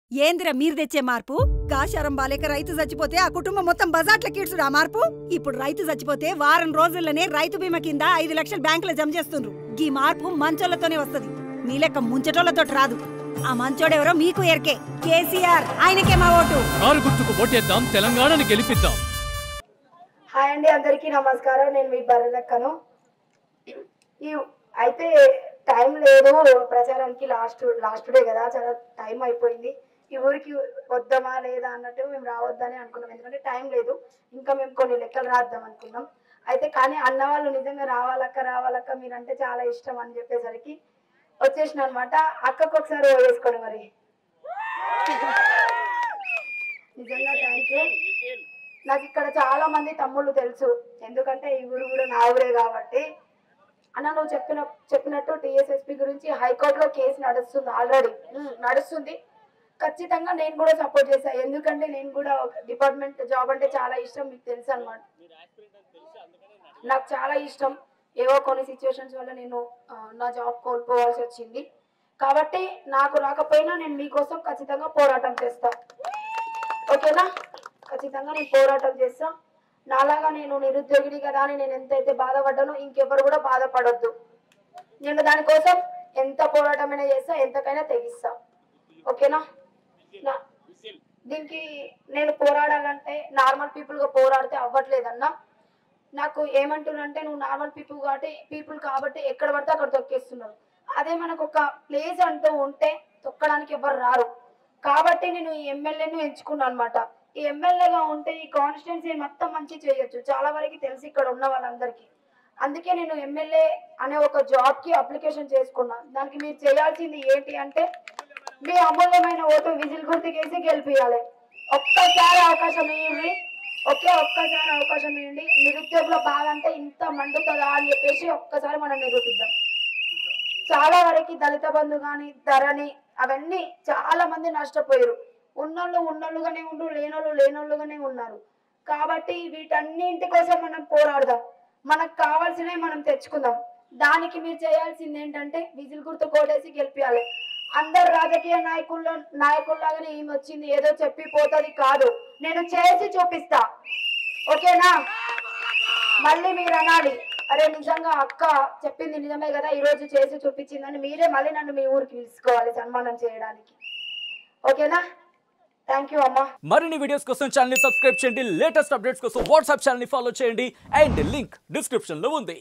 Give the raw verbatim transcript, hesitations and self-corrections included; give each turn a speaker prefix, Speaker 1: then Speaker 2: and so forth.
Speaker 1: ఏందిరా మీరు తెచ్చే మార్పు? కాశారం బాలేక రైతు చచ్చిపోతే ఆ కుటుంబం మొత్తం బజాట్ల కీడ్చుడు ఆ మార్పు. ఇప్పుడు రైతు చచ్చిపోతే వారం రోజుల్లోనే రైతు బీమా కింద ఐదు లక్షలు బ్యాంకులో జమ చేస్తుండ్రు. ఈ మార్పు మంచోళ్లతోనే వస్తది, మీ లెక్క ముంచటోళ్లతో రాదు. ఆ మంచోడెవరో మీకు ఎరకే. కేసీఆర్, ఆయనకే మా ఓటు.
Speaker 2: కారు గుర్తుకు ఓటేద్దాం, తెలంగాణని గెలిపిద్దాం.
Speaker 3: హాయ్ అండి, అందరికీ నమస్కారం. నేను మీ బర్రెలెక్కను. ఈ అయితే టైం లేదు ప్రచారానికి, లాస్ట్ లాస్ట్ డే కదా, చాలా టైం అయిపోయింది. ఈ ఊరికి వద్దామా లేదా అన్నట్టు మేము రావద్దని అనుకున్నాం, ఎందుకంటే టైం లేదు. ఇంకా మేము కొన్ని లెక్కలు రాద్దాం అనుకున్నాం. అయితే కానీ అన్న వాళ్ళు నిజంగా రావాలక్క రావాలక్క మీరంటే చాలా ఇష్టం అని చెప్పేసరికి వచ్చేసిన అనమాట. అక్కకు ఒకసారి వేసుకోండి మరి. నిజంగా థ్యాంక్ యూ. నాకు ఇక్కడ చాలా మంది తమ్ముళ్ళు తెలుసు, ఎందుకంటే ఈ ఊరు కూడా నా ఊరే కాబట్టి. అన్న నువ్వు చెప్పిన చెప్పినట్టు టీఎస్ఎస్పీ గురించి హైకోర్టులో కేసు నడుస్తుంది, ఆల్రెడీ నడుస్తుంది. ఖచ్చితంగా నేను కూడా సపోర్ట్ చేశాను, ఎందుకంటే నేను కూడా డిపార్ట్మెంట్ జాబ్ అంటే చాలా ఇష్టం, మీకు తెలుసు అనమాట. నాకు చాలా ఇష్టం. ఏవో కొన్ని సిచ్యువేషన్స్ వల్ల నేను నా జాబ్ కోల్పోవాల్సి వచ్చింది. కాబట్టి నాకు రాకపోయినా నేను మీకోసం ఖచ్చితంగా పోరాటం చేస్తా, ఓకేనా? ఖచ్చితంగా నేను పోరాటం చేస్తా. నాలాగా నేను నిరుద్యోగిని కదా అని నేను ఎంతైతే బాధపడ్డానో ఇంకెవరు కూడా బాధపడొద్దు. నేను దానికోసం ఎంత పోరాటమైనా చేస్తా, ఎంతకైనా తెగిస్తా, ఓకేనా? దీనికి నేను పోరాడాలంటే నార్మల్ పీపుల్ గా పోరాడితే అవ్వట్లేదన్నా. నాకు ఏమంటున్నారంటే నువ్వు నార్మల్ పీపుల్ కాబట్టి పీపుల్ కాబట్టి ఎక్కడ పడితే అక్కడ తొక్కేస్తున్నారు. అదే మనకు ఒక ప్లేస్ అంటూ ఉంటే తొక్కడానికి ఎవరు రారు. కాబట్టి నేను ఈ ఎమ్మెల్యేను ఎంచుకున్నాను అనమాట. ఈ ఎమ్మెల్యేగా ఉంటే ఈ కాన్స్టిట్యున్సీ మొత్తం మంచి చేయొచ్చు, చాలా వరకు తెలిసి ఇక్కడ ఉన్న వాళ్ళందరికీ. అందుకే నేను ఎమ్మెల్యే అనే ఒక జాబ్ కి అప్లికేషన్ చేసుకున్నాను. దానికి మీరు చేయాల్సింది ఏంటి అంటే మీ అమూల్యమైన ఓటు విజిల్ గుర్తుకేసి గెలిపియాలి. ఒక్కసారి అవకాశం ఇవ్వండి, ఒకే ఒక్కసారి అవకాశం ఇవ్వండి. నిరుద్యోగుల బాధ అంటే ఇంత మండుతుందా అని చెప్పేసి ఒక్కసారి మనం నిరూపిద్దాం. చాలా వరకు దళిత బంధు కానీ ధరని అవన్నీ చాలా మంది నష్టపోయారు. ఉన్నోళ్ళు ఉన్నోళ్ళుగానే ఉండు, లేనోళ్ళు లేనోళ్ళుగానే ఉన్నారు. కాబట్టి వీటన్నింటి కోసం మనం పోరాడదాం, మనకు కావాల్సినవి మనం తెచ్చుకుందాం. దానికి మీరు చేయాల్సింది ఏంటంటే విజిల్ గుర్తు కోటేసి గెలిపియాలి. అందరు రాజకీయ నాయకుల్లో నాయకుల్లాగానే ఏమి వచ్చింది ఏదో చెప్పి పోతుంది కాదు, నేను చేసి చూపిస్తా, ఓకేనా? మళ్ళీ మీరు అనాలి, అరే నిజంగా అక్క చెప్పింది నిజమే కదా, ఈ రోజు చేసి చూపించిందని మీరే మళ్ళీ నన్ను మీ ఊరికి తీసుకోవాలి సన్మానం చేయడానికి, ఓకేనా? థ్యాంక్ యూ అమ్మా.
Speaker 2: మరిన్ని వీడియోస్ కోసం ఛానల్ ని సబ్స్క్రైబ్ చేయండి, లేటెస్ట్ అప్డేట్స్ కోసం వాట్సాప్ ఛానల్ ని ఫాలో చేయండి, అండ్ లింక్ డిస్క్రిప్షన్ లో ఉంది.